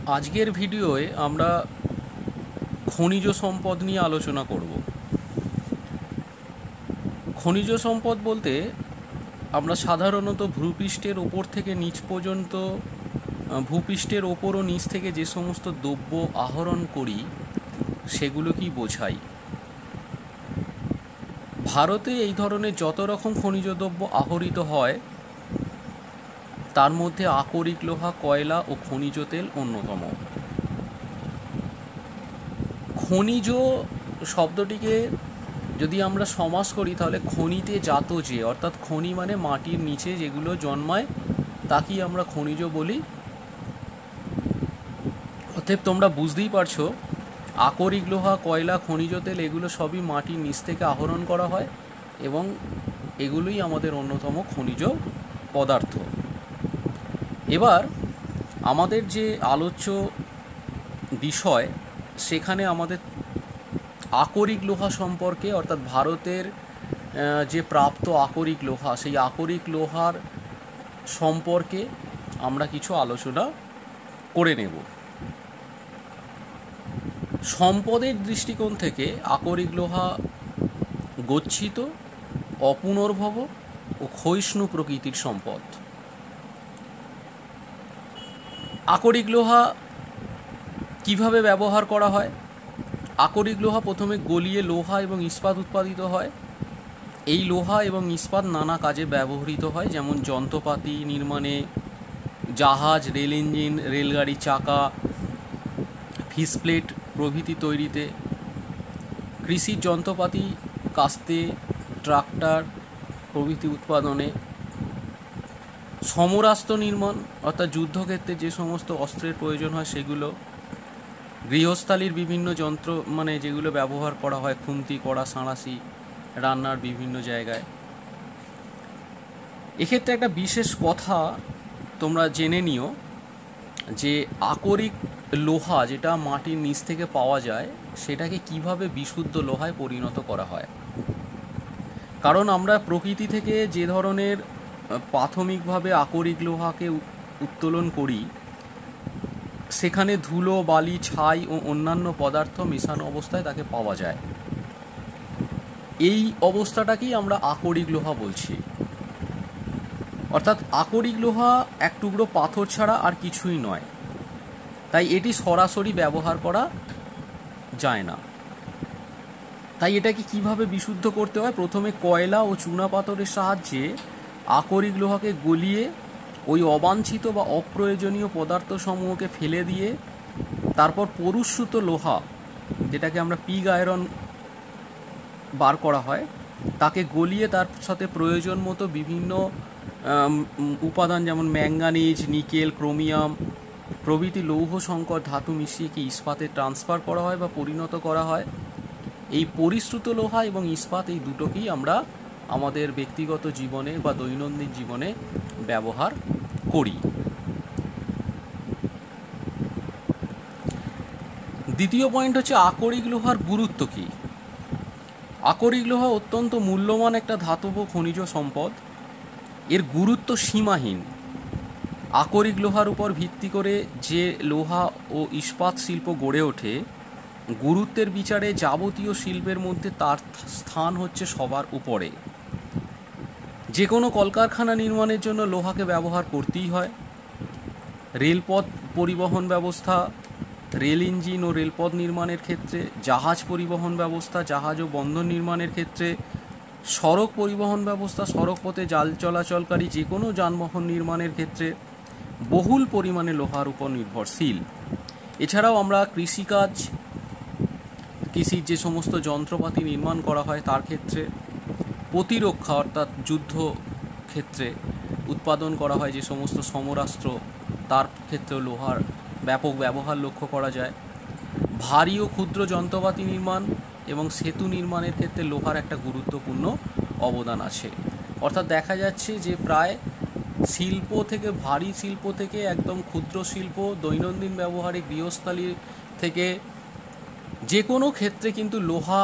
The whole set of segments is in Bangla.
আজকের ভিডিওয়ে আমরা খনিজ সম্পদ নিয়ে আলোচনা করব। খনিজ সম্পদ বলতে আমরা সাধারণত ভূপৃষ্ঠের ওপর থেকে নিচ পর্যন্ত ভূপৃষ্ঠের ওপর ও নিচ থেকে যে সমস্ত দ্রব্য আহরণ করি সেগুলোকেই বোঝাই। ভারতে এই ধরনের যত রকম খনিজ দ্রব্য আহরিত হয় তার মধ্যে আকরিক লোহা, কয়লা ও খনিজ তেল অন্যতম। খনিজ শব্দটিকে যদি আমরা সমাস করি তাহলে খনিতে জাত যে, অর্থাৎ খনি মানে মাটির নিচে যেগুলো জন্মায় তাকেই আমরা খনিজ বলি। অতএব তোমরা বুঝতেই পারছো আকরিক লোহা, কয়লা, খনিজ তেল এগুলো সবই মাটির নিচ থেকে আহরণ করা হয় এবং এগুলোই আমাদের অন্যতম খনিজ পদার্থ। এবার আমাদের যে আলোচ্য বিষয় সেখানে আমাদের আকরিক লোহা সম্পর্কে, অর্থাৎ ভারতের যে প্রাপ্ত আকরিক লোহা সেই আকরিক লোহার সম্পর্কে আমরা কিছু আলোচনা করে নেব। সম্পদের দৃষ্টিকোণ থেকে আকরিক লোহা গচ্ছিত, অপুনর্ভব ও ক্ষয়িষ্ণু প্রকৃতির সম্পদ। আকরিক লোহা কিভাবে ব্যবহার করা হয়? আকরিক লোহা প্রথমে গলিয়ে লোহা এবং ইস্পাত উৎপাদিত হয়। এই লোহা এবং ইস্পাত নানা কাজে ব্যবহৃত হয়, যেমন যন্ত্রপাতি নির্মাণে, জাহাজ, রেল ইঞ্জিন, রেলগাড়ি চাকা, ফিস প্লেট প্রভৃতি তৈরিতে, কৃষির যন্ত্রপাতি কাস্তে, ট্রাক্টর প্রভৃতি উৎপাদনে, সমরাস্ত্র নির্মাণ অর্থাৎ যুদ্ধক্ষেত্রে যে সমস্ত অস্ত্রের প্রয়োজন হয় সেগুলো, গৃহস্থালির বিভিন্ন যন্ত্র মানে যেগুলো ব্যবহার করা হয়, খুন্তি, কড়া, সাঁড়াশি, রান্নার বিভিন্ন জায়গায়। এক্ষেত্রে একটা বিশেষ কথা তোমরা জেনে নিও যে আকরিক লোহা যেটা মাটির নিচ থেকে পাওয়া যায় সেটাকে কিভাবে বিশুদ্ধ লোহায় পরিণত করা হয়। কারণ আমরা প্রকৃতি থেকে যে ধরনের প্রাথমিকভাবে আকরিক লোহাকে উত্তোলন করি সেখানে ধুলো, বালি, ছাই ও অন্যান্য পদার্থ মেশানো অবস্থায় তাকে পাওয়া যায়। এই অবস্থাটাকেই আমরা আকরিক লোহা বলছি। অর্থাৎ আকরিক লোহা এক টুকরো পাথর ছাড়া আর কিছুই নয়, তাই এটি সরাসরি ব্যবহার করা যায় না। তাই এটাকে কিভাবে বিশুদ্ধ করতে হয়? প্রথমে কয়লা ও চুনা পাথরের সাহায্যে আকরিক লোহাকে গলিয়ে ওই অবাঞ্ছিত বা অপ্রয়োজনীয় পদার্থসমূহকে ফেলে দিয়ে তারপর পরিশ্রুত লোহা, যেটাকে আমরা পিগ আয়রন বার করা হয়, তাকে গলিয়ে তার সাথে প্রয়োজন মতো বিভিন্ন উপাদান যেমন ম্যাঙ্গানিজ, নিকেল, ক্রোমিয়াম প্রভৃতি লৌহ সংকর ধাতু মিশিয়ে কি ইস্পাতে ট্রান্সফার করা হয় বা পরিণত করা হয়। এই পরিশ্রুত লোহা এবং ইস্পাত এই দুটোকেই আমরা আমাদের ব্যক্তিগত জীবনে বা দৈনন্দিন জীবনে ব্যবহার করি। দ্বিতীয় পয়েন্ট হচ্ছে আকরিক লোহার গুরুত্ব কী। আকরিক লোহা অত্যন্ত মূল্যবান একটা ধাতব খনিজ সম্পদ। এর গুরুত্ব সীমাহীন। আকরিক লোহার উপর ভিত্তি করে যে লোহা ও ইস্পাত শিল্প গড়ে ওঠে, গুরুত্বের বিচারে যাবতীয় শিল্পের মধ্যে তার স্থান হচ্ছে সবার উপরে। যে কোনো কলকারখানা নির্মাণের জন্য লোহাকে ব্যবহার করতেই হয়। রেলপথ পরিবহন ব্যবস্থা, রেল ইঞ্জিন ও রেলপথ নির্মাণের ক্ষেত্রে, জাহাজ পরিবহন ব্যবস্থা, জাহাজ ও বন্দর নির্মাণের ক্ষেত্রে, সড়ক পরিবহন ব্যবস্থা, সড়ক পথে জাল চলাচলকারী যে কোনো যানবাহন নির্মাণের ক্ষেত্রে বহুল পরিমাণে লোহার উপর নির্ভরশীল। এছাড়াও আমরা কৃষিকাজ, কৃষির যে সমস্ত যন্ত্রপাতি নির্মাণ করা হয় তার ক্ষেত্রে, প্রতিরক্ষা অর্থাৎ যুদ্ধ ক্ষেত্রে উৎপাদন করা হয় যে সমস্ত সমরাস্ত্র তার ক্ষেত্রে লোহার ব্যাপক ব্যবহার লক্ষ্য করা যায়। ভারী ও ক্ষুদ্র যন্ত্রপাতি নির্মাণ এবং সেতু নির্মাণের ক্ষেত্রে লোহার একটা গুরুত্বপূর্ণ অবদান আছে। অর্থাৎ দেখা যাচ্ছে যে প্রায় শিল্প থেকে, ভারী শিল্প থেকে একদম ক্ষুদ্র শিল্প, দৈনন্দিন ব্যবহারে গৃহস্থালী থেকে যে কোনো ক্ষেত্রে কিন্তু লোহা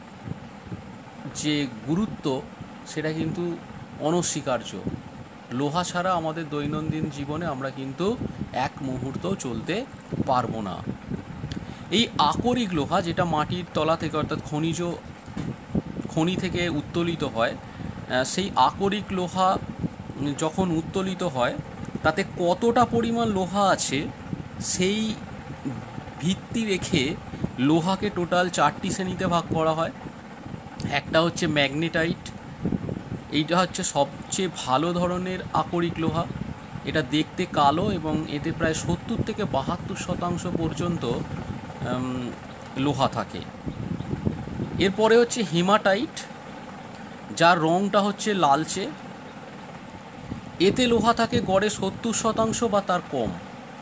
যে গুরুত্ব সেটা কিন্তু অনস্বীকার্য। লোহা ছাড়া আমাদের দৈনন্দিন জীবনে আমরা কিন্তু এক মুহূর্ত চলতে পারবো না। এই আকরিক লোহা, যেটা মাটির তলা থেকে অর্থাৎ খনি থেকে উত্তোলিত হয়, সেই আকরিক লোহা যখন উত্তোলিত হয় তাতে কতটা পরিমাণ লোহা আছে সেই ভিত্তি রেখে লোহাকে টোটাল 4টি শ্রেণীতে ভাগ করা হয়। একটা হচ্ছে ম্যাগনেটাইট, এইটা হচ্ছে সবচেয়ে ভালো ধরনের আকরিক লোহা। এটা দেখতে কালো এবং এতে প্রায় 70 থেকে 72% পর্যন্ত লোহা থাকে। এরপরে হচ্ছে হেমাটাইট, যার রঙটা হচ্ছে লালচে, এতে লোহা থাকে গড়ে 70% বা তার কম।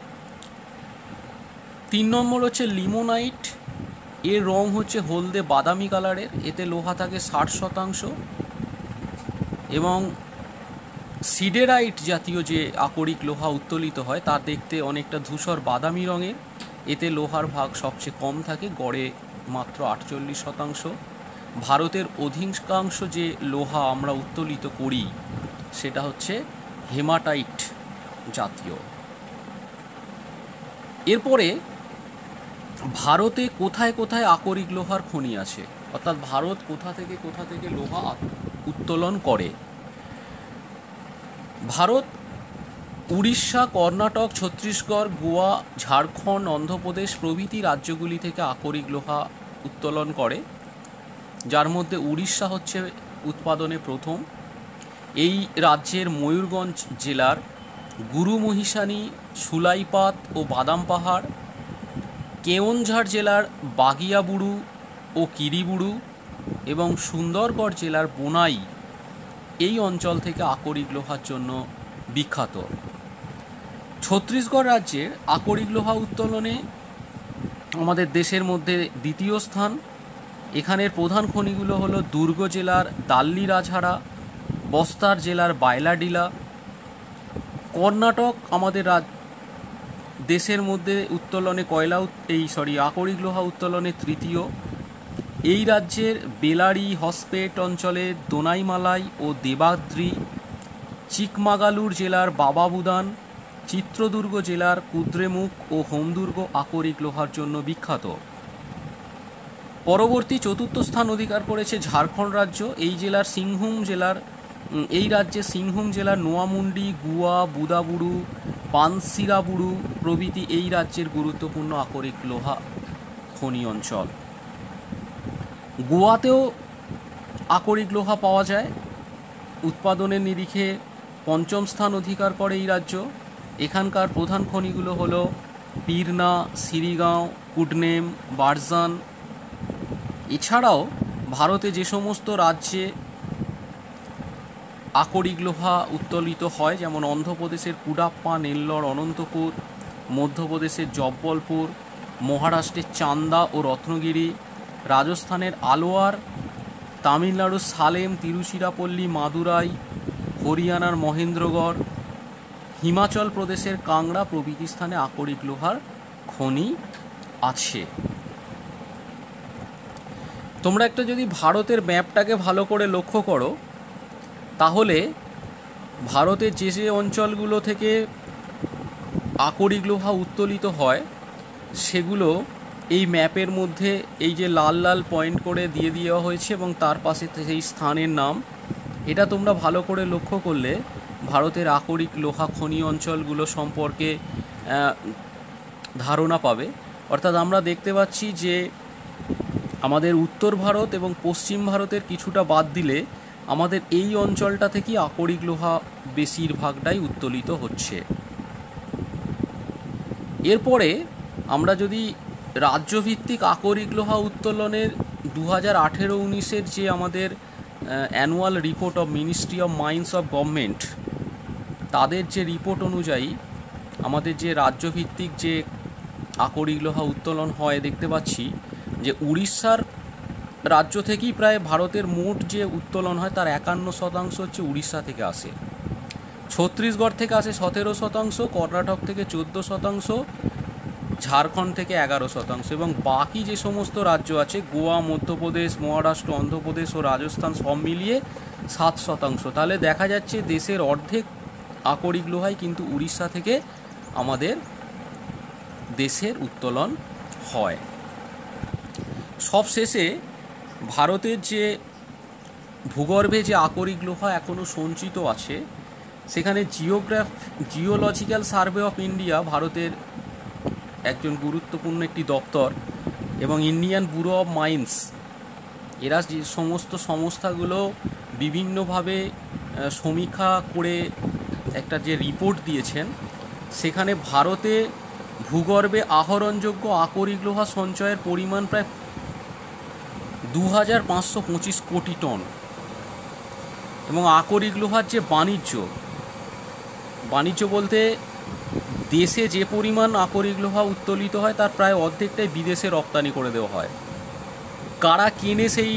3 নম্বর হচ্ছে লিমোনাইট, এর রং হচ্ছে হলদে বাদামি কালারের, এতে লোহা থাকে 60%। এবং সিডেরাইট জাতীয় যে আকরিক লোহা উত্তোলিত হয় তা দেখতে অনেকটা ধূসর বাদামি রঙের, এতে লোহার ভাগ সবচেয়ে কম থাকে, গড়ে মাত্র 48%। ভারতের অধিকাংশ যে লোহা আমরা উত্তোলিত করি সেটা হচ্ছে হেমাটাইট জাতীয়। এরপরে ভারতে কোথায় কোথায় আকরিক লোহার খনি আছে, অর্থাৎ ভারত কোথা থেকে লোহা উত্তোলন করে। ভারত উড়িষ্যা, কর্ণাটক, ছত্তিশগড়, গোয়া, ঝাড়খণ্ড, অন্ধ্রপ্রদেশ প্রভৃতি রাজ্যগুলি থেকে আকরিক লোহা উত্তোলন করে, যার মধ্যে উড়িষ্যা হচ্ছে উৎপাদনে প্রথম। এই রাজ্যের ময়ূরগঞ্জ জেলার গুরুমহিষানি, সুলাইপাত ও বাদাম পাহাড়, কেওনঝাড় জেলার বাগিয়াবুড়ু ও কিরিবুড়ু এবং সুন্দরগড় জেলার বোনাই এই অঞ্চল থেকে আকরিক লোহার জন্য বিখ্যাত। ছত্তিশগড় রাজ্যের আকরিক লোহা উত্তোলনে আমাদের দেশের মধ্যে দ্বিতীয় স্থান। এখানের প্রধান খনিগুলো হলো দুর্গ জেলার দাল্লি রাজহারা, বস্তার জেলার বাইলাডিলা। কর্ণাটক আমাদের দেশের মধ্যে উত্তোলনে আকরিক লোহা উত্তোলনে তৃতীয়। এই রাজ্যের বেলারি, হসপেট অঞ্চলে দোনাইমালাই ও দেবাদ্রি, চিকমাগালুর জেলার বাবাবুদান, চিত্রদুর্গ জেলার কুদ্রেমুখ ও হোমদুর্গ আকরিক লোহার জন্য বিখ্যাত। পরবর্তী চতুর্থ স্থান অধিকার করেছে ঝাড়খণ্ড রাজ্য। এই রাজ্যে সিংভূম জেলার নোয়ামুন্ডি, গুয়া, বুদাবুড়ু, পানসিরাবুড়ু প্রভৃতি এই রাজ্যের গুরুত্বপূর্ণ আকরিক লোহা খনি অঞ্চল। গোয়াতেও আকরিক লোহা পাওয়া যায়, উৎপাদনের নিরিখে পঞ্চম স্থান অধিকার করে এই রাজ্য। এখানকার প্রধান খনিগুলো হলো পিরনা, সিরিগাঁও, কুডনেম, বারজান। এছাড়াও ভারতে যে সমস্ত রাজ্যে আকরিক লোহা উত্তোলিত হয়, যেমন অন্ধ্রপ্রদেশের কুডাপ্পা, নেল্লর, অনন্তপুর, মধ্যপ্রদেশের জব্বলপুর, মহারাষ্ট্রের চান্দা ও রত্নগিরি, রাজস্থানের আলোয়ার, তামিলনাড়ুর সালেম, তিরুচিরাপল্লী, মাদুরাই, হরিয়ানার মহেন্দ্রগড়, হিমাচল প্রদেশের কাংড়া প্রভৃতি স্থানে আকরিক লোহার খনি আছে। তোমরা একটা যদি ভারতের ম্যাপটাকে ভালো করে লক্ষ্য করো তাহলে ভারতের যে যে অঞ্চলগুলো থেকে আকরিক লোহা উত্তোলিত হয় সেগুলো এই ম্যাপের মধ্যে এই যে লাল লাল পয়েন্ট করে দিয়ে দেওয়া হয়েছে এবং তার পাশে সেই স্থানের নাম। এটা তোমরা ভালো করে লক্ষ্য করলে ভারতের আকরিক লোহা খনি অঞ্চলগুলো সম্পর্কে ধারণা পাবে। অর্থাৎ আমরা দেখতে পাচ্ছি যে আমাদের উত্তর ভারত এবং পশ্চিম ভারতের কিছুটা বাদ দিলে আমাদের এই অঞ্চলটা থেকেই আকরিক লোহা বেশিরভাগটাই উত্তোলিত হচ্ছে। এরপরে আমরা যদি রাজ্যভিত্তিক আকরিক লোহা উত্তোলনের 2018-19 যে আমাদের annual report of ministry of mines of government, তাদের যে রিপোর্ট অনুযায়ী আমাদের যে রাজ্যভিত্তিক যে আকরিক লোহা উত্তোলন হয়, দেখতে পাচ্ছি যে উড়িষ্যার রাজ্য থেকেই প্রায় ভারতের মোট যে উত্তোলন হয় তার 51% হচ্ছে উড়িষ্যা থেকে আসে। ছত্তিশগড় থেকে আসে 17%, কর্ণাটক থেকে 14%, ঝাড়খণ্ড থেকে 11% এবং বাকি যে সমস্ত রাজ্য আছে গোয়া, মধ্যপ্রদেশ, মহারাষ্ট্র, অন্ধ্রপ্রদেশ ও রাজস্থান সব মিলিয়ে 7%। তাহলে দেখা যাচ্ছে দেশের অর্ধেক আকরিক লোহাই কিন্তু উড়িষ্যা থেকে আমাদের দেশের উত্তোলন হয়। সবশেষে ভারতের যে ভূগর্ভে যে আকরিক লোহা এখনও সঞ্চিত আছে, সেখানে জিওলজিক্যাল সার্ভে অফ ইন্ডিয়া, ভারতের একজন গুরুত্বপূর্ণ একটি দপ্তর, এবং ইন্ডিয়ান ব্যুরো অফ মাইন্স, এরা যে সমস্ত সংস্থাগুলো বিভিন্নভাবে সমীক্ষা করে একটা যে রিপোর্ট দিয়েছেন, সেখানে ভারতে ভূগর্ভে আহরণযোগ্য আকরিক লোহা সঞ্চয়ের পরিমাণ প্রায় 2525 কোটি টন। এবং আকরিক লোহার যে বাণিজ্য বলতে দেশে যে পরিমাণ আকরিক লোহা উত্তোলিত হয় তার প্রায় অর্ধেকটাই বিদেশে রপ্তানি করে দেওয়া হয়। কারা কেনে সেই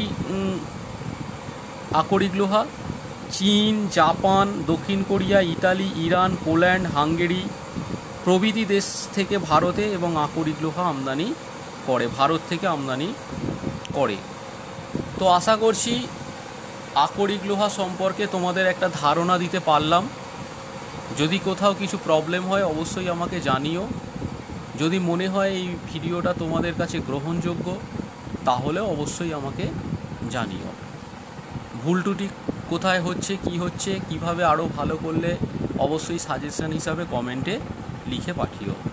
আকরিক লোহা? চীন, জাপান, দক্ষিণ Korea, Italy, Iran, Poland, Hungary প্রভৃতি দেশ থেকে ভারতে এবং আকরিক লোহা আমদানি করে, ভারত থেকে আমদানি করে। তো আশা করছি আকরিক লোহা সম্পর্কে তোমাদের একটা ধারণা দিতে পারলাম। যদি কোথাও কিছু প্রবলেম হয় অবশ্যই আমাকে জানিও। যদি মনে হয় এই ভিডিওটা তোমাদের কাছে গ্রহণযোগ্য, তাহলে অবশ্যই আমাকে জানিও। ভুল ত্রুটি কোথায় হচ্ছে, কি হচ্ছে, কিভাবে আরও ভালো করলে, অবশ্যই সাজেশন হিসাবে কমেন্টে লিখে পাঠিও।